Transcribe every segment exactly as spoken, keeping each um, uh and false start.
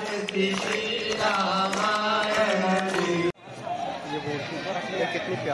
कितनी प्यार।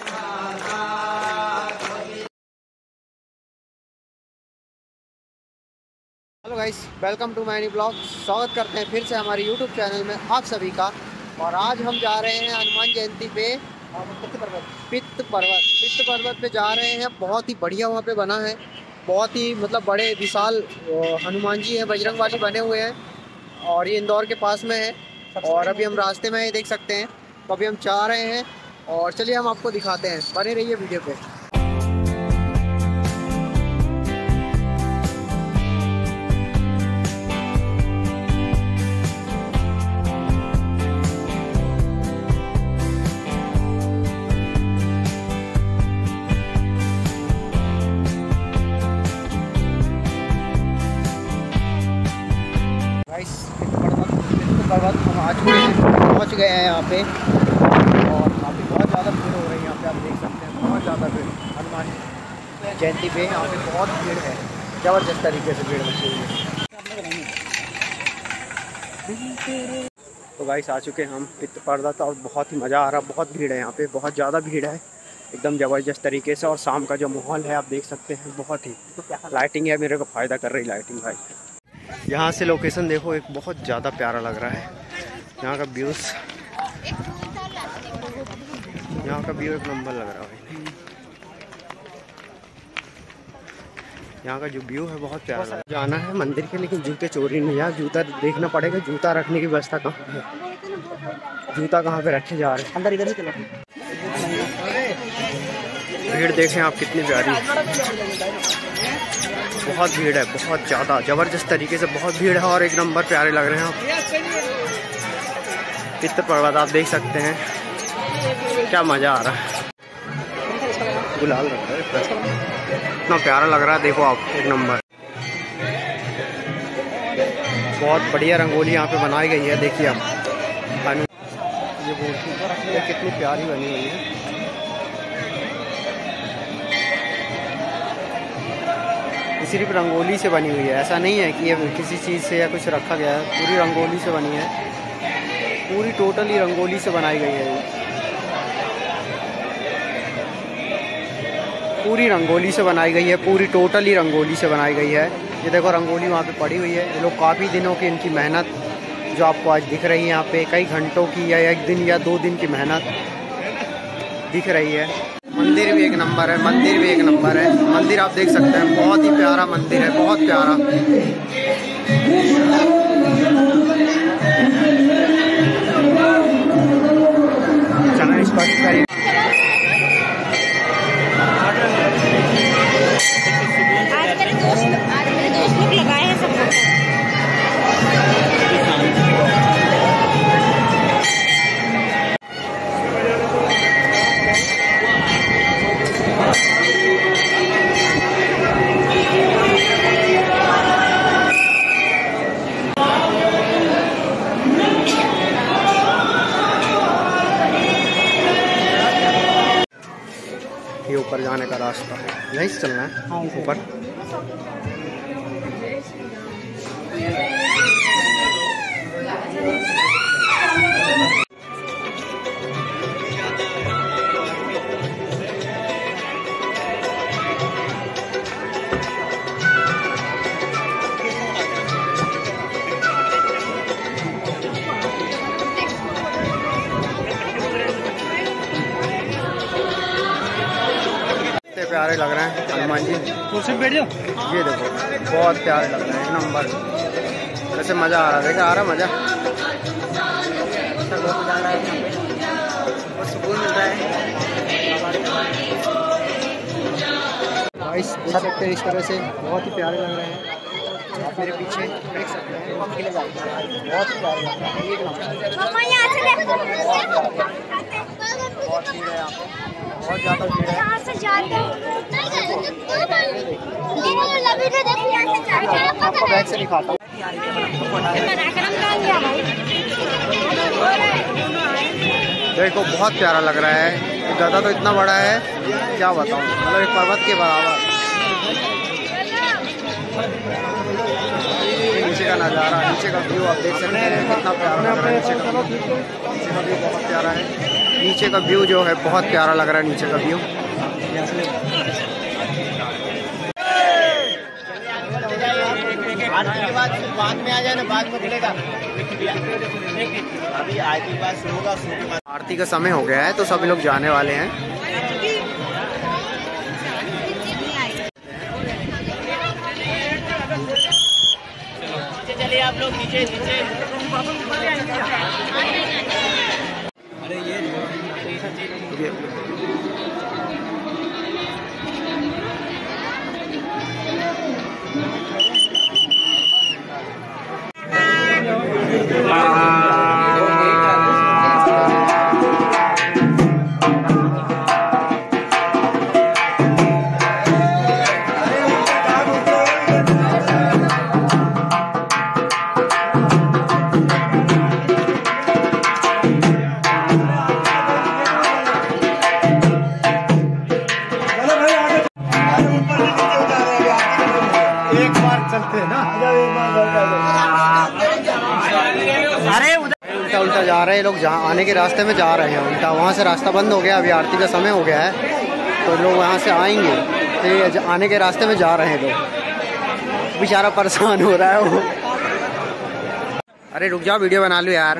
Hello guys, welcome to my new blog. स्वागत करते हैं फिर से हमारे यूट्यूब चैनल में आप सभी का। और आज हम जा रहे हैं हनुमान जयंती पे पित्त पर्वत पित्त पर्वत पित्त पर्वत पे जा रहे हैं। बहुत ही बढ़िया वहाँ पे बना है, बहुत ही मतलब बड़े विशाल हनुमान जी हैं, बजरंग वाली बने हुए हैं। और ये इंदौर के पास में है। और अभी हम रास्ते में देख सकते हैं, तो अभी हम जा रहे हैं और चलिए हम आपको दिखाते हैं। बने रहिए वीडियो पे। पर्वत हम आ चुके हैं, पहुँच गए हैं यहाँ पे। और काफ़ी बहुत ज़्यादा भीड़ हो रही है यहाँ पे, आप देख सकते हैं बहुत ज़्यादा भीड़ हनुमान जयंती पे यहाँ पे बहुत भीड़ है, ज़बरदस्त तरीके से भीड़ मची हुई है। तो गाइस आ चुके हैं हम पित्त पर्वत और बहुत ही मज़ा आ रहा है। बहुत भीड़ है यहाँ पे, बहुत ज़्यादा भीड़ है एकदम ज़बरदस्त तरीके से। और शाम का जो माहौल है आप देख सकते हैं, बहुत ही लाइटिंग है, मेरे को फ़ायदा कर रही लाइटिंग भाई। यहाँ से लोकेशन देखो, एक बहुत ज़्यादा प्यारा लग रहा है यहाँ का व्यूज़। यहाँ का व्यू एक नंबर लग रहा है भाई। यहाँ का जो व्यू है बहुत प्यारा लग रहा है। जाना है मंदिर के, लेकिन जूते चोरी नहीं, यार जूता देखना पड़ेगा। जूता रखने की व्यवस्था कहाँ है, जूता कहाँ पे रखे जा रहे हैं। अंदर इधर ही चलो। भीड़ देखें आप कितनी प्यारी, बहुत भीड़ है, बहुत ज़्यादा ज़बरदस्त तरीके से बहुत भीड़ है। और एक नंबर प्यारे लग रहे हैं आप। पित्त पर्वत आप देख सकते हैं, क्या मज़ा आ रहा है। गुलाल रखा है, इतना प्यारा लग रहा है, देखो आप एक नंबर। बहुत बढ़िया रंगोली यहाँ पे बनाई गई है, देखिए आप। ये मूर्ति कितनी प्यारी बनी हुई है। सिर्फ रंगोली से बनी हुई है, ऐसा नहीं है कि ये किसी चीज़ से या कुछ रखा गया है। पूरी रंगोली से बनी है, पूरी टोटली रंगोली से बनाई गई है। पूरी रंगोली से बनाई गई है, पूरी टोटली रंगोली से बनाई गई है। ये देखो रंगोली वहाँ पे पड़ी हुई है। ये लोग काफ़ी दिनों की इनकी मेहनत जो आपको आज दिख रही है यहाँ पे, कई घंटों की या एक दिन या दो दिन की मेहनत दिख रही है। मंदिर भी एक नंबर है, मंदिर भी एक नंबर है। मंदिर आप देख सकते हैं, बहुत ही प्यारा मंदिर है, बहुत प्यारा। चलो स्पष्ट करिए। आज मेरे दोस्त आज मेरे दोस्त लोग लगाए हैं सब। ये ऊपर जाने का रास्ता है, यहीं से चलना है ऊपर। प्यारे लग रहे हैं हनुमान जी, कुर्सी पे बैठ जाओ। ये देखो बहुत प्यारे लग रहे हैं, एक नंबर। वैसे मज़ा आ रहा है, देखा आ रहा मज़ा, सुकून मिल रहा है। इस सकते हैं, इस तरह से बहुत ही प्यारे लग रहे हैं। आप मेरे पीछे देख सकते हैं, बहुत प्यारे लग रहे हैं, एक नंबर। बहुत भीड़ है यहाँ पे, बहुत ज़्यादा भीड़ है। आपको बैग से दिखाता हूँ। देखो बहुत प्यारा लग रहा है। गधा तो इतना बड़ा है, क्या बताऊँ, मतलब एक पर्वत के बराबर। नीचे का का नज़ारा, नीचे का व्यू आप देख सकते हैं कितना प्यारा लग रहा है। नीचे का नीचे का व्यू बहुत प्यारा है। नीचे का व्यू जो है बहुत प्यारा लग रहा है नीचे का व्यू। आरती के बाद बाद में आ जाए ना, बाद में खुलेगा अभी आरती के बाद शुरू होगा। आरती का समय हो गया है तो सभी लोग जाने वाले हैं। चलिए आप लोग नीचे नीचे। अरे ये चलते हैं ना। अरे उल्टा उल्टा जा रहे हैं लोग, जहाँ आने के रास्ते में जा रहे हैं उल्टा। वहाँ से रास्ता बंद हो गया, अभी आरती का समय हो गया है तो लोग वहाँ से आएंगे तो आने के रास्ते में जा रहे हैं लोग। बेचारा परेशान हो रहा है वो। अरे रुक जाओ, वीडियो बना लो यार।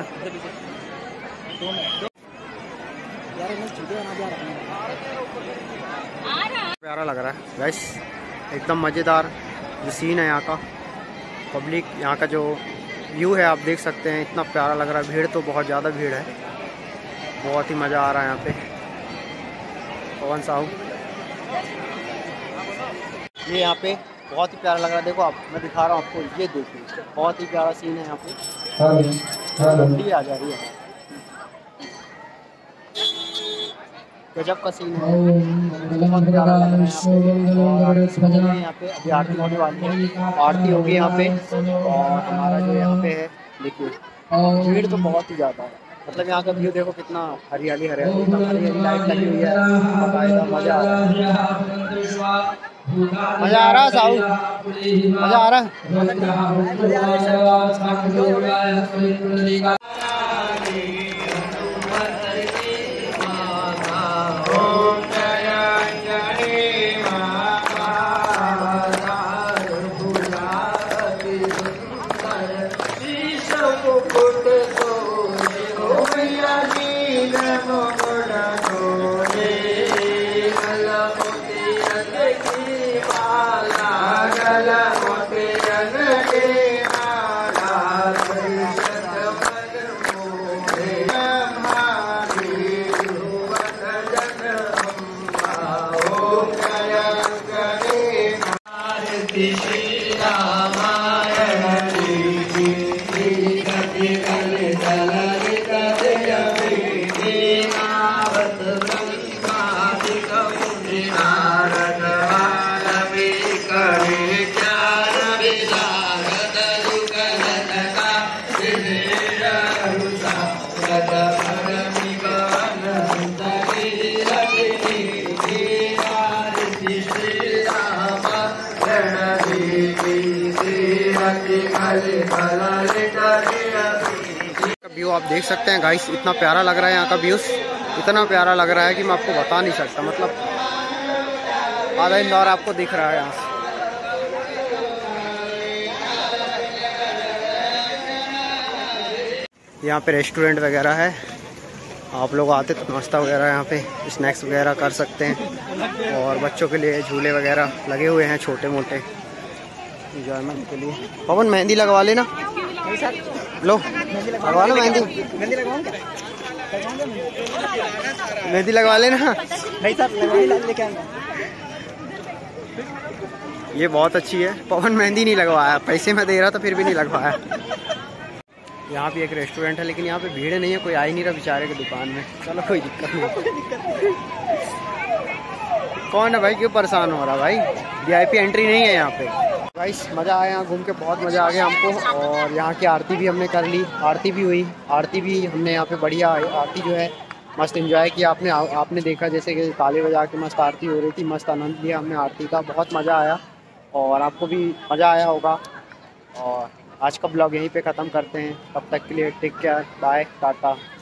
प्यारा लग रहा है गाइस, एकदम मज़ेदार जो सीन है यहाँ का। पब्लिक यहाँ का जो व्यू है आप देख सकते हैं, इतना प्यारा लग रहा है। भीड़ तो बहुत ज़्यादा भीड़ है, बहुत ही मज़ा आ रहा है यहाँ पे। पवन साहू ये यहाँ पे बहुत ही प्यारा लग रहा है। देखो आप, मैं दिखा रहा हूँ आपको, ये देखिए बहुत ही प्यारा सीन है यहाँ पे। ठंडी आ जा रही है, गजब का सीन है, बहुत प्यारा लग रहा है यहाँ पे। अभी आरती होने वाली है, आरती होगी यहाँ पे। और हमारा जो यहाँ पे है देखिए, भीड़ तो बहुत ही ज़्यादा है। मतलब यहाँ का व्यू देखो कितना हरियाली हरियाली, हरियाली लाइट लगी हुई है, मज़ा आ रहा है। मज़ा आ रहा है साहू, मज़ा आ रहा है। व्यू आप देख सकते हैं गाइस, इतना प्यारा लग रहा है यहाँ का व्यूज, इतना प्यारा लग रहा है कि मैं आपको बता नहीं सकता। मतलब आधा इंदौर आपको दिख रहा है यहाँ से। यहाँ पे रेस्टोरेंट वगैरह है, आप लोग आते तो नाश्ता वगैरह यहाँ पे स्नैक्स वगैरह कर सकते हैं। और बच्चों के लिए झूले वगैरह लगे हुए हैं छोटे मोटे इंजॉयमेंट के लिए। पवन मेहंदी लगवा लेना, लो लगवा लो मेहंदी। मेहंदी लगवाऊं क्या? मेहंदी लगवा लेना। नहीं सर, लेके आऊंगा। ये बहुत अच्छी है। पवन मेहंदी नहीं लगवाया, पैसे में दे रहा था फिर भी नहीं लगवाया। यहाँ भी एक रेस्टोरेंट है लेकिन यहाँ पे भीड़ नहीं है, कोई आ ही नहीं रहा बेचारे की दुकान में। चलो कोई दिक्कत नहीं। कौन है भाई, क्यों परेशान हो रहा भाई? वीआईपी एंट्री नहीं है यहाँ पे। गाइस मज़ा आया यहाँ घूम के, बहुत मज़ा आ गया हमको। और यहाँ की आरती भी हमने कर ली, आरती भी हुई, आरती भी हमने यहाँ पे बढ़िया आरती जो है मस्त एंजॉय किया। आपने आपने देखा जैसे कि ताली बजा के मस्त आरती हो रही थी, मस्त आनंद लिया हमने आरती का, बहुत मज़ा आया और आपको भी मज़ा आया होगा। और आज का ब्लॉग यहीं पे ख़त्म करते हैं। तब तक के लिए टेक केयर, बाय, टाटा।